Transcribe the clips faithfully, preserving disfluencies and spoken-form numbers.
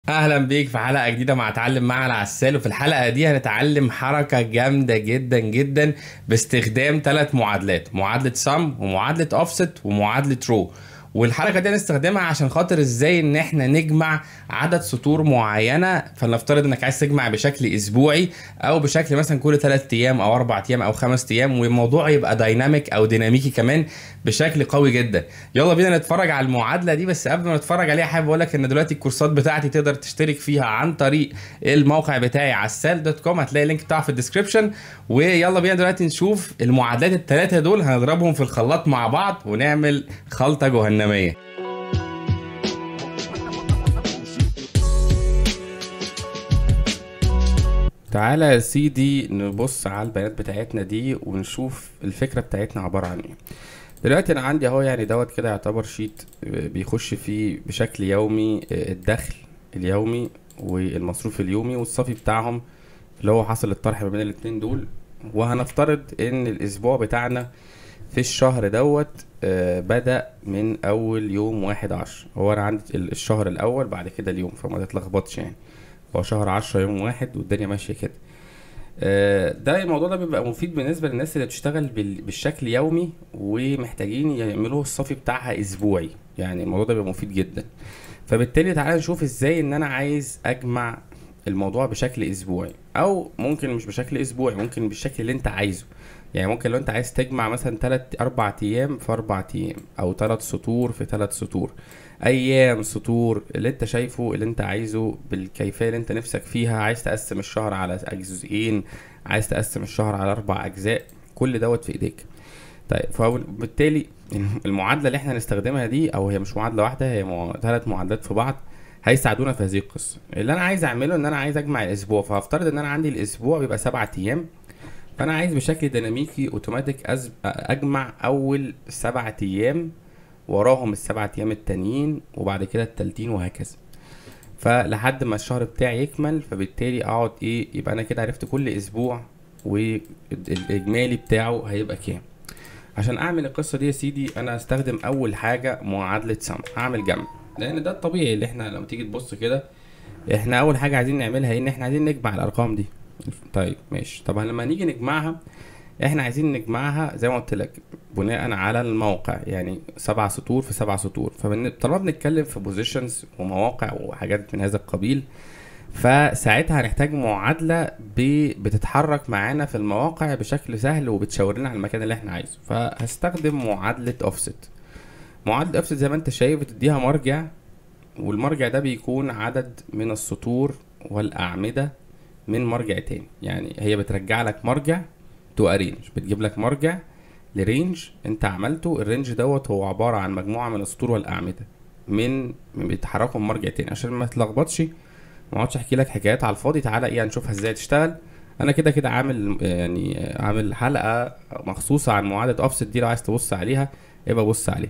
اهلا بيك في حلقه جديده مع اتعلم مع العسال. وفي الحلقه دي هنتعلم حركه جامده جدا جدا باستخدام ثلاث معادلات: معادله سم ومعادله اوفست ومعادله رو. والحركه دي هنستخدمها عشان خاطر ازاي ان احنا نجمع عدد سطور معينه. فلنفترض انك عايز تجمع بشكل اسبوعي او بشكل مثلا كل ثلاث ايام او اربع ايام او خمس ايام، والموضوع يبقى دايناميك او ديناميكي كمان بشكل قوي جدا. يلا بينا نتفرج على المعادله دي. بس قبل ما نتفرج عليها حابب اقول لك ان دلوقتي الكورسات بتاعتي تقدر تشترك فيها عن طريق الموقع بتاعي عسال دوت كوم، هتلاقي اللينك بتاعه في الديسكربشن. ويلا بينا دلوقتي نشوف المعادلات الثلاثه دول، هنضربهم في الخلاط مع بعض ونعمل خلطه جهنميه. تعالى يا سيدي نبص على البيانات بتاعتنا دي ونشوف الفكره بتاعتنا عباره عن ايه. دلوقتي انا عندي اهو يعني دوت كده يعتبر شيت بيخش فيه بشكل يومي الدخل اليومي والمصروف اليومي والصافي بتاعهم اللي هو حصل الطرح ما بين الاتنين دول. وهنفترض ان الاسبوع بتاعنا في الشهر دوت آه، بدأ من اول يوم واحد عشر. هو انا عندي ال- الشهر الاول بعد كده اليوم، فما تتلخبطش يعني. هو شهر عشرة يوم واحد والدنيا ماشية كده. آه، ده الموضوع ده بيبقى مفيد بالنسبة للناس اللي بتشتغل بال- بالشكل يومي ومحتاجين يعملوا الصافي بتاعها اسبوعي. يعني الموضوع ده بيبقى مفيد جدا. فبالتالي تعالى نشوف ازاي ان انا عايز اجمع الموضوع بشكل اسبوعي، او ممكن مش بشكل اسبوعي، ممكن بالشكل اللي انت عايزه. يعني ممكن لو انت عايز تجمع مثلا تلات اربع ايام في اربع ايام، او تلات سطور في تلات سطور، ايام سطور اللي انت شايفه اللي انت عايزه بالكيفية اللي انت نفسك فيها. عايز تقسم الشهر على جزئين، عايز تقسم الشهر على اربع اجزاء، كل دوت في ايديك. طيب فبالتالي المعادله اللي احنا هنستخدمها دي، او هي مش معادله واحده، هي مع... ثلاث معادلات في بعض هيساعدونا في هذه القصه. اللي انا عايز اعمله ان انا عايز اجمع الاسبوع، فهفترض ان انا عندي الاسبوع بيبقى سبعة ايام. فانا عايز بشكل ديناميكي اوتوماتيك أز... اجمع اول سبعة ايام، وراهم السبعة ايام التانيين، وبعد كده التالتين، وهكذا. فلحد ما الشهر بتاعي يكمل، فبالتالي اقعد ايه، يبقى انا كده عرفت كل اسبوع والاجمالي بتاعه هيبقى كام. عشان اعمل القصه دي يا سيدي انا هستخدم اول حاجه معادله سم. هعمل جمع، لان ده الطبيعي اللي احنا لما تيجي تبص كده احنا اول حاجه عايزين نعملها ايه، ان احنا عايزين نجمع الارقام دي. طيب ماشي. طبعا لما نيجي نجمعها احنا عايزين نجمعها زي ما قلت لك بناء على الموقع، يعني سبع سطور في سبع سطور. فطالما بنتكلم في بوزيشنز ومواقع وحاجات من هذا القبيل، فساعتها هنحتاج معادلة ب- بتتحرك معانا في المواقع بشكل سهل وبتشاور لنا على المكان اللي احنا عايزه. فهستخدم معادلة اوفست. معادلة اوفست زي ما انت شايف بتديها مرجع، والمرجع ده بيكون عدد من السطور والأعمدة من مرجع تاني. يعني هي بترجع لك مرجع تو ارينج، بتجيب لك مرجع لرينج انت عملته. الرينج دوت هو عبارة عن مجموعة من السطور والأعمدة من من بيتحركوا من مرجع تاني. عشان ما تلخبطش ما اقعدش احكي لك حكايات على الفاضي، تعالى ايه نشوفها ازاي تشتغل. انا كده كده عامل يعني عامل حلقه مخصوصه عن معادله اوفست دي، لو عايز تبص عليها يبقى بص عليها.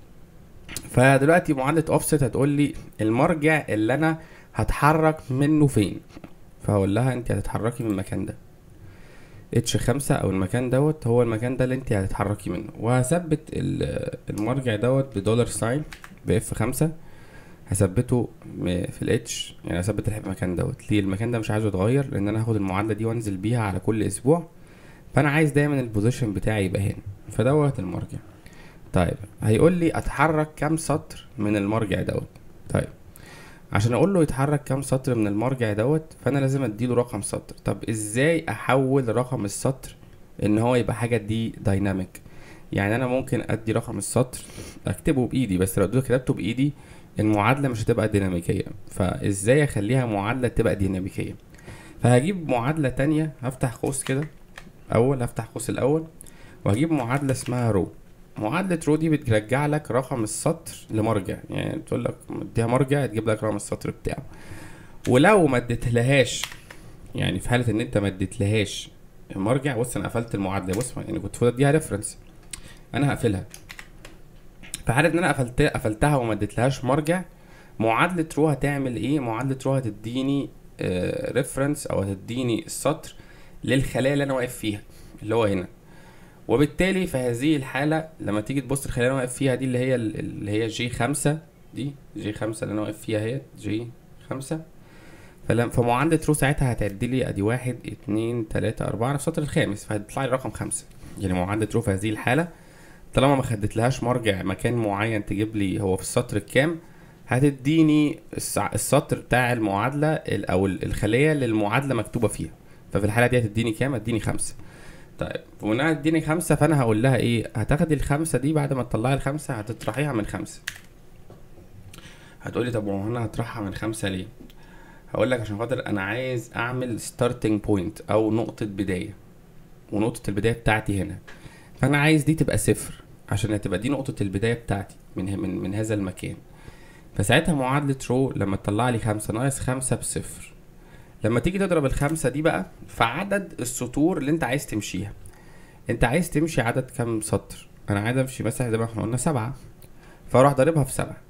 فدلوقتي معادله اوفست هتقول لي المرجع اللي انا هتحرك منه فين. فهقول لها انت هتتحركي من المكان ده اتش خمسة، او المكان دوت هو المكان ده اللي انت هتتحركي منه. وهثبت ال- المرجع دوت بدولار ساين باف خمسة. هثبته م- في الاتش، يعني هثبت المكان دوت. ليه المكان ده مش عايزه يتغير؟ لان انا هاخد المعادله دي وانزل بيها على كل اسبوع، فانا عايز دايما البوزيشن بتاعي يبقى هنا. فدوت المرجع. طيب هيقول لي اتحرك كام سطر من المرجع دوت. طيب عشان اقول له يتحرك كام سطر من المرجع دوت فانا لازم اديله رقم سطر. طب ازاي احول رقم السطر ان هو يبقى حاجه دي دايناميك؟ يعني انا ممكن ادي رقم السطر اكتبه بايدي، بس لو اديته كتبته بايدي المعادله مش هتبقى ديناميكيه. فازاي اخليها معادله تبقى ديناميكيه؟ فهجيب معادله تانية، هفتح قوس كده اول، هفتح قوس الاول، وهجيب معادله اسمها رو. معادله رو دي بترجع لك رقم السطر لمرجع، يعني تقول لك اديها مرجع تجيب لك رقم السطر بتاعه. ولو ما اديتلهاش، يعني في حاله ان انت ما اديتلهاش مرجع، بص انا قفلت المعادله، بص يعني كنت المفروض اديها ريفرنس، انا هقفلها. في حاله ان انا قفلت قفلتها وما اديتلهاش مرجع، معادله رو هتعمل ايه؟ معادله رو هتديني ريفرنس او هتديني السطر للخلايا اللي انا واقف فيها اللي هو هنا. وبالتالي في هذه الحاله لما تيجي تبص الخلايا اللي انا واقف فيها دي اللي هي اللي هي جي خمسة، دي جي خمسة اللي انا واقف فيها اهي، جي خمسة. فلما فمعادلة رو ساعتها هتعد لي ادي واحد اتنين تلاتة اربعة في السطر الخامس، فهيطلع لي رقم خمسة. يعني معادلة رو في هذه الحالة طالما ما خدتلهاش مرجع مكان معين تجيب لي هو في السطر الكام، هتديني السطر بتاع المعادلة او الخلية اللي المعادلة مكتوبة فيها. ففي الحالة دي هتديني كام؟ هتديني خمسة. طيب وانها هتديني خمسة، فانا هقول لها ايه؟ هتاخدي الخمسة دي بعد ما تطلعي الخمسة هتطرحيها من خمسة. هتقولي طب وانا هطرحها من خمسة ليه؟ هقول لك عشان خاطر انا عايز اعمل ستارتنج بوينت او نقطة بداية، ونقطة البداية بتاعتي هنا، فانا عايز دي تبقى صفر عشان هتبقى دي نقطة البداية بتاعتي من من من هذا المكان. فساعتها معادلة رو لما تطلع لي خمسة ناقص خمسة بصفر، لما تيجي تضرب الخمسة دي بقى في عدد السطور اللي انت عايز تمشيها. انت عايز تمشي عدد كام سطر؟ انا عايز امشي مثلا زي ما احنا قلنا سبعة، فاروح ضاربها في سبعة.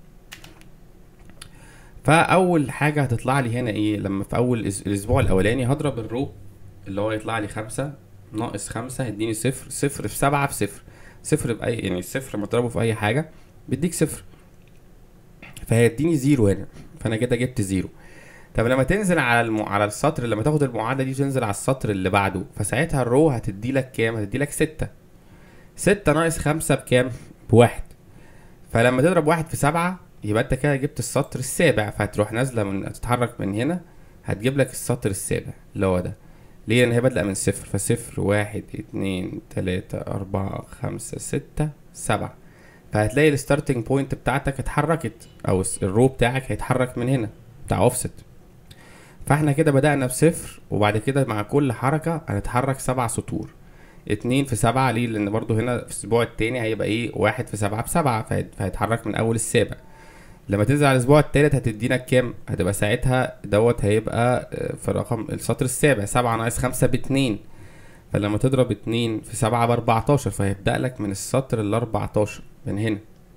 فاول حاجة هتطلع لي هنا ايه؟ لما في اول الاسبوع الاولاني هضرب الرو اللي هو يطلع لي خمسة ناقص خمسة هيديني صفر. صفر في سبعة في صفر، صفر بأي يعني الصفر لما تضربه في أي حاجة بيديك صفر، فهيديني زيرو هنا. فأنا كده جبت زيرو. طب لما تنزل على الم... على السطر، لما تاخد المعادلة دي وتنزل على السطر اللي بعده، فساعتها الرو هتدي لك كام؟ هتدي لك ستة. ستة ناقص خمسة بكام؟ بواحد. فلما تضرب واحد في سبعة يبقى انت كده جبت السطر السابع، فهتروح نازلة من تتحرك من هنا هتجيب لك السطر السابع اللي هو ده. ليه؟ لان هي بادئه من صفر، فصفر واحد اتنين تلاتة اربعة خمسة ستة سبعة، فهتلاقي الستارتنج بوينت بتاعتك اتحركت او الرو بتاعك هيتحرك من هنا بتاع اوفست. فاحنا كده بدأنا بصفر، وبعد كده مع كل حركة هنتحرك سبع سطور. اتنين في سبعة ليه؟ لان برضو هنا في الاسبوع التاني هيبقى ايه؟ واحد في سبعة بسبعة، فهيتحرك من اول السابع. لما تنزل على الاسبوع التالت هتدينا كام؟ هتبقى ساعتها دوت هيبقى في رقم السطر السابع، سبعة ناقص خمسة باتنين. فلما تضرب اتنين في سبعة باربعتاشر، فهيبدأ لك من السطر الاربعتاشر من هنا.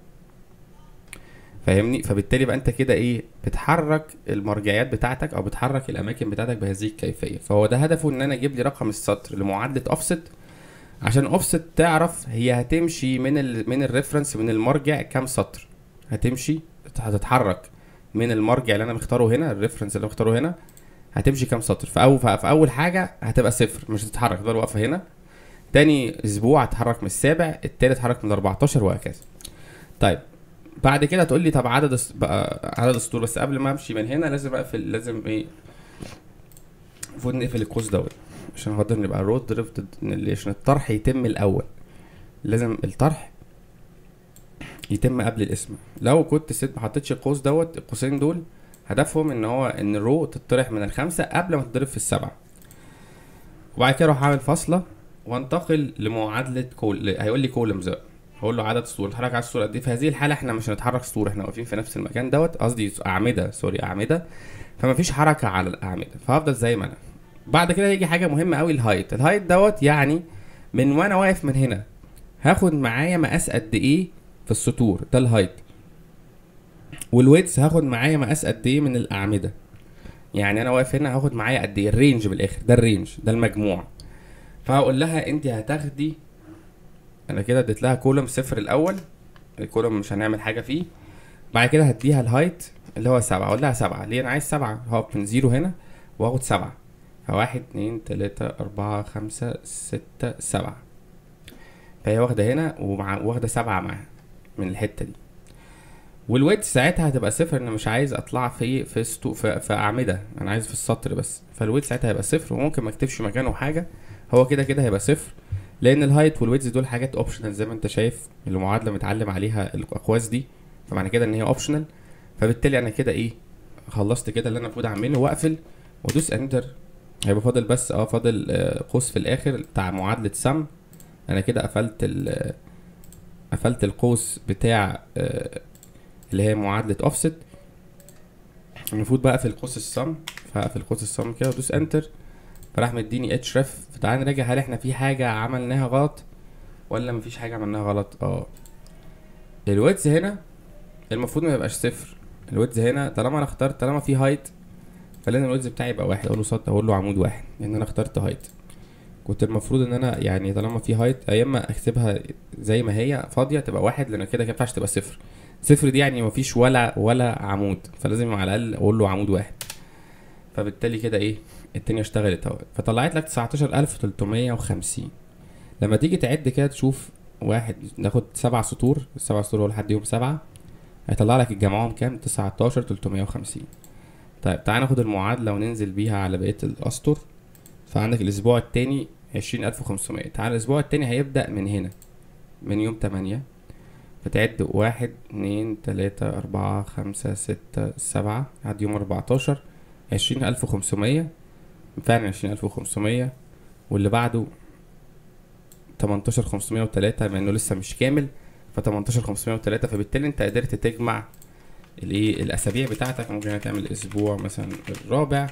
فاهمني؟ فبالتالي بقى انت كده ايه؟ بتحرك المرجعيات بتاعتك او بتحرك الاماكن بتاعتك بهذه الكيفية. فهو ده هدفه، ان انا اجيب لي رقم السطر لمعادلة اوفست، عشان اوفست تعرف هي هتمشي من ال من الريفرنس من المرجع كام سطر. هتمشي هتتحرك من المرجع اللي انا مختاره هنا، الريفرنس اللي انا مختاره هنا، هتمشي كام سطر. في اول في اول حاجه هتبقى صفر، مش هتتحرك، تفضل واقفه هنا. تاني اسبوع هتتحرك من السابع، التالت هتتحرك من اربعتاشر وهكذا. طيب بعد كده هتقول لي طب عدد بقى عدد السطور، بس قبل ما امشي من هنا لازم اقفل، لازم ايه؟ المفروض نقفل القوس دوت عشان خاطر نبقى رود دريفتد، عشان الطرح يتم الاول لازم الطرح يتم قبل الاسم. لو كنت سيب ما حطيتش القوس دوت، القوسين دول هدفهم ان هو ان الرو تطرح من الخمسة قبل ما تضرب في السبعة. وبعد كده اروح اعمل فاصلة وانتقل لمعادلة كول. هيقول لي كولمز، هقول له عدد سطور، نتحرك على السطور قد ايه؟ في هذه الحالة احنا مش هنتحرك سطور، احنا واقفين في نفس المكان دوت، قصدي اعمدة، سوري اعمدة، فما فيش حركة على الاعمدة، فهفضل زي ما انا. بعد كده يجي حاجة مهمة قوي، الهايت. الهايت دوت يعني من وانا واقف من هنا هاخد معايا مقاس قد ايه في السطور، ده الهايت. والويدث هاخد معايا مقاس قد ايه من الاعمده. يعني انا واقف هنا هاخد معايا قد ايه الرينج بالاخر، ده الرينج، ده المجموع. فهقول لها انت هتاخدي، انا كده اديت لها كولوم صفر الاول، الكولوم مش هنعمل حاجه فيه. بعد كده هديها الهايت اللي هو سبعة، اقول لها سبعة ليه؟ انا عايز سبعة، هقف من زيرو هنا واخد سبعة، فواحد اتنين تلاتة اربعة خمسة ستة سبعة، فهي واخده هنا ومع واخده سبعة معاها من الحته دي. والويت ساعتها هتبقى صفر، انا مش عايز اطلع في في ستو في, في اعمده، انا عايز في السطر بس. فالويت ساعتها هيبقى صفر، وممكن ما اكتبش مكانه حاجه، هو كده كده هيبقى صفر، لان الهايت والويتز دول حاجات اوبشنال زي ما انت شايف المعادله متعلم عليها الاقواس دي، فمعنى كده ان هي اوبشنال. فبالتالي انا كده ايه؟ خلصت كده اللي انا المفروض اعمله، واقفل وادوس انتر. هيبقى فاضل بس اه فاضل آه قوس في الاخر بتاع معادله سم. انا كده قفلت ال قفلت القوس بتاع آه اللي هي معادلة اوفست. المفروض بقى في القوس الصم، فاقفل القوس الصم كده وادوس انتر، فراح مديني اتش ريف. فتعال نراجع هل احنا في حاجة عملناها غلط ولا مفيش حاجة عملناها غلط. اه الويدز هنا المفروض ما يبقاش صفر، الويدز هنا طالما انا اخترت، طالما في هايت فلازم الويدز بتاعي يبقى واحد. اقول له سطح، اقول له عمود واحد، لان انا اخترت هايت. كنت المفروض ان انا يعني طالما في هايت يا اما اكتبها زي ما هي فاضيه تبقى واحد، لان كده ما ينفعش تبقى صفر، صفر دي يعني مفيش ولا ولا عمود، فلازم على الاقل اقول له عمود واحد. فبالتالي كده ايه الدنيا اشتغلت اهو، فطلعت لك تسعتاشر الف تلتمية وخمسين. لما تيجي تعد كده تشوف واحد، ناخد سبع سطور، السبع سطور هو لحد يوم سبعة، هيطلع لك يتجمعهم كام؟ تسعتاشر تلتمية وخمسين. طيب تعال ناخد المعادلة وننزل بيها على بقية الأسطر. فعندك الأسبوع التاني عشرين ألف وخمسمية. تعال الأسبوع التاني هيبدأ من هنا، من يوم تمانية، فتعد واحد اتنين تلاتة أربعة خمسة ستة سبعة لحد يوم أربعتاشر، عشرين ألف وخمسمية، فعلا عشرين ألف وخمسمية. واللي بعده تمنتاشر خمسمية وتلاتة، مع انه لسه مش كامل، فتمنتاشر خمسمية وتلاتة. فبالتالي انت قدرت تجمع الايه الاسابيع بتاعتك. ممكن تعمل اسبوع مثلا الرابع،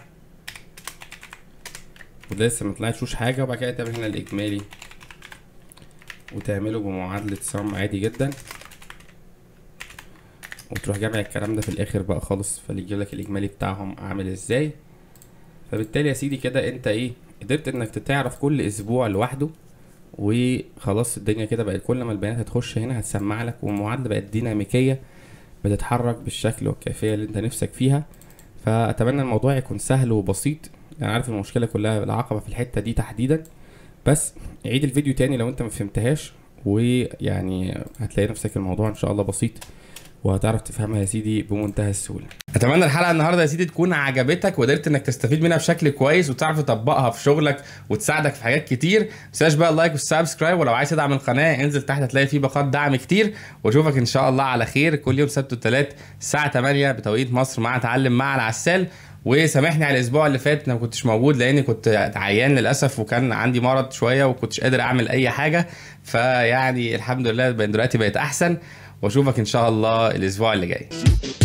وده لسه مطلعتشوش حاجه، وبعد كده تعمل هنا الاجمالي وتعمله بمعادله سم عادي جدا، وتروح جامع الكلام ده في الاخر بقى خالص، فيجيلك الاجمالي بتاعهم عامل ازاي. فبالتالي يا سيدي كده انت ايه قدرت انك تعرف كل اسبوع لوحده، وخلاص الدنيا كده بقت كل ما البيانات هتخش هنا هتسمع لك، والمعادله بقت ديناميكيه بتتحرك بالشكل والكيفيه اللي انت نفسك فيها. فاتمنى الموضوع يكون سهل وبسيط. انا عارف المشكله كلها العقبه في الحته دي تحديدا، بس عيد الفيديو تاني لو انت ما فهمتهاش، ويعني هتلاقي نفسك الموضوع ان شاء الله بسيط، وهتعرف تفهمها يا سيدي بمنتهى السهوله. اتمنى الحلقه النهارده يا سيدي تكون عجبتك، وقدرت انك تستفيد منها بشكل كويس، وتعرف تطبقها في شغلك وتساعدك في حاجات كتير. ما تنساش بقى اللايك والسبسكرايب، ولو عايز تدعم القناه انزل تحت هتلاقي فيه باقات دعم كتير. واشوفك ان شاء الله على خير كل يوم سبت وثلاث الساعه تمانية بتوقيت مصر مع اتعلم مع العسال. وسامحني على الاسبوع اللي فات انا ما كنتش موجود لاني كنت عيان للاسف، وكان عندي مرض شويه وكنتش قادر اعمل اي حاجه. فيعني الحمد لله دلوقتي بقيت احسن، واشوفك ان شاء الله الاسبوع اللي جاي.